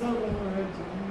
talk over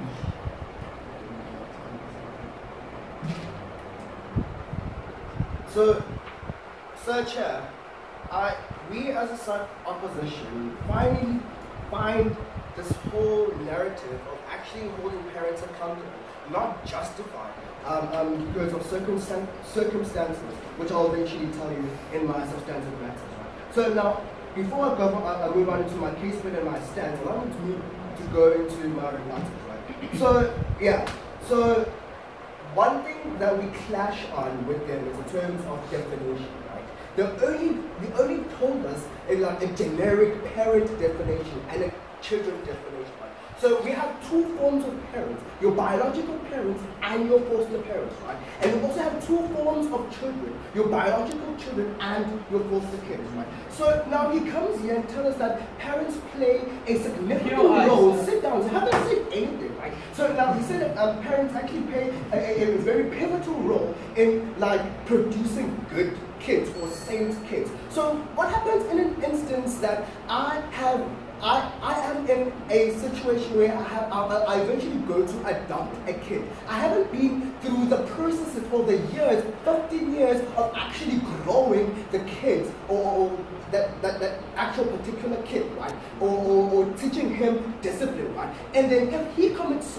So Chair, we as a side opposition finally find this whole narrative of actually holding parents accountable, not justified because of circumstances, which I'll eventually tell you in my substantive matters. Right? So now, before I move on into my case plan and my stance, allow me to go into my rebuttals. Right? So yeah, so one thing that we clash on with them is in terms of definition. They only told us a generic parent definition and a children definition. Right? So we have two forms of parents, your biological parents and your foster parents, right? And we also have two forms of children, your biological children and your foster kids, right? So now he comes here and tells us that parents play a significant role. Sit down, so haven't said anything, right? So now he said that parents actually play a very pivotal role in producing good kids or saint kids. So what happens in an instance that I am in a situation where I eventually go to adopt a kid. I haven't been through the processes for the years, 15 years of actually growing the kids or that actual particular kid, right? Or teaching him discipline, right? And then if he commits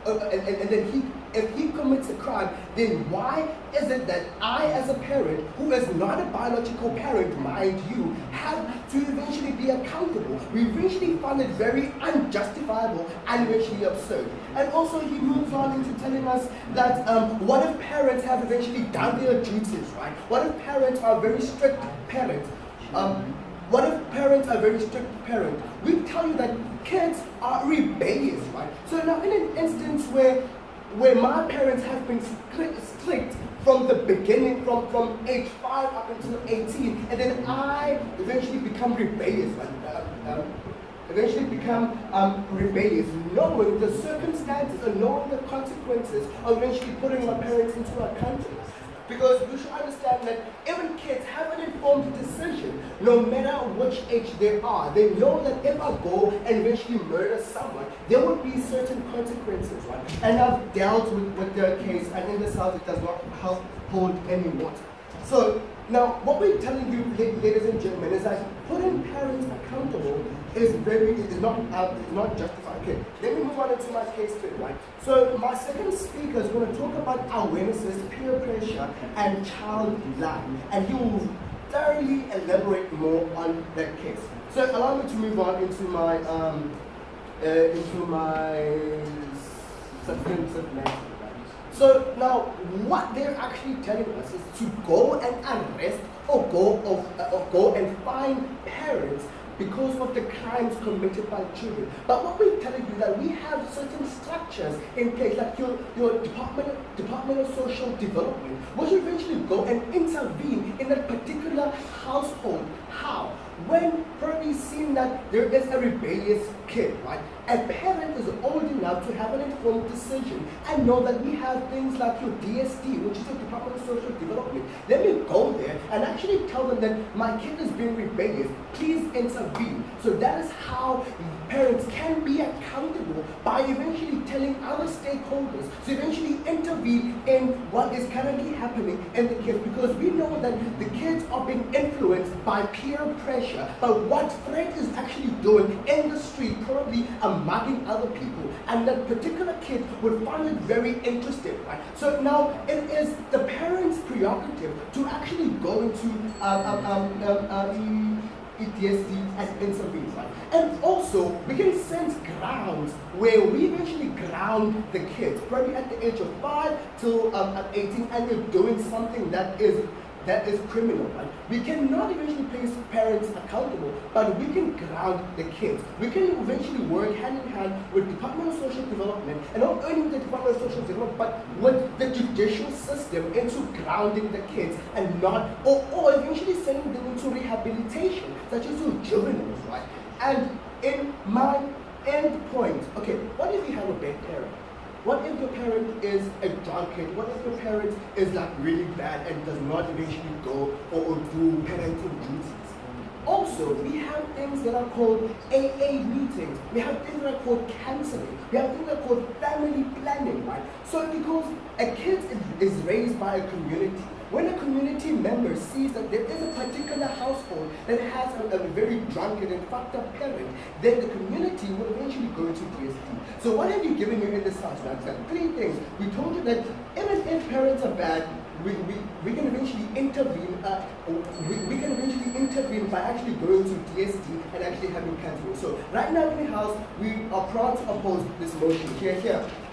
if he commits a crime, then why is it that I, as a parent, who is not a biological parent, mind you, have to eventually be accountable? We eventually find it very unjustifiable and eventually absurd. And also he moves on into telling us that what if parents have eventually done their duties, right? What if parents are very strict parents? What if parents are very strict parents? We tell you that kids are rebellious, right? So now in an instance where my parents have been strict from the beginning, from age 5 up until 18, and then I eventually become rebellious, right? Rebellious, knowing the circumstances and knowing the consequences of eventually putting my parents into our country. Because you should understand that even kids have an informed decision, no matter which age they are. They know that if I go and eventually murder someone, there will be certain consequences, right? And I've dealt with their case, and in this house it does not hold any water. So now, what we're telling you, ladies and gentlemen, is that putting parents accountable is not justified. Okay, let me move on into my case today, right? So my second speaker is going to talk about awarenesses, peer pressure, and child life, and he will thoroughly elaborate more on that case. So allow me to move on into my substantive matter. So now, what they're actually telling us is to go and arrest or go and find parents because of the crimes committed by children. But what we're telling you that we have certain structures in place, like your Department of Social Development, which will eventually go and intervene in a particular household. How? When probably seen that there is a rebellious kid, right? A parent is old enough to have an informed decision and know that we have things like your DSD, which is your Department of Social Development. Let me go there and actually tell them that my kid is being rebellious. Please intervene. So that is how parents can be accountable, by eventually telling other stakeholders to eventually intervene in what is currently happening in the kids, because we know that the kids are being influenced by peer pressure, by what Fred is actually doing in the street, probably mugging other people, and that particular kid would find it very interesting, right? So now it is the parents' prerogative to actually go into PTSD and intervene, right? And also, we can sense grounds where we eventually ground the kids, probably at the age of 5 till 18, and they're doing something that is criminal, right? We cannot eventually place parents accountable, but we can ground the kids. We can eventually work hand in hand with Department of Social Development, and not only with the Department of Social Development, but with the judicial system into grounding the kids, and not, or eventually sending them into rehabilitation, such as your juveniles, right? And in my end point, okay, what if you have a bad parent? What if your parent is a drunkard? What if your parent is like really bad and does not eventually go or do parenting duties? Also, we have things that are called AA meetings. We have things that are called counseling. We have things that are called family planning, right? So because a kid is raised by a community, when a community member sees that there is a particular household that has a very drunken and fucked up parent, then the community will eventually go to DSD. So what have you given me in this house? That's like 3 things. We told you that even if parents are bad, we can eventually intervene. We can eventually intervene by actually going to DSD and actually having counseling. So right now in the house, we are proud to oppose this motion. Here.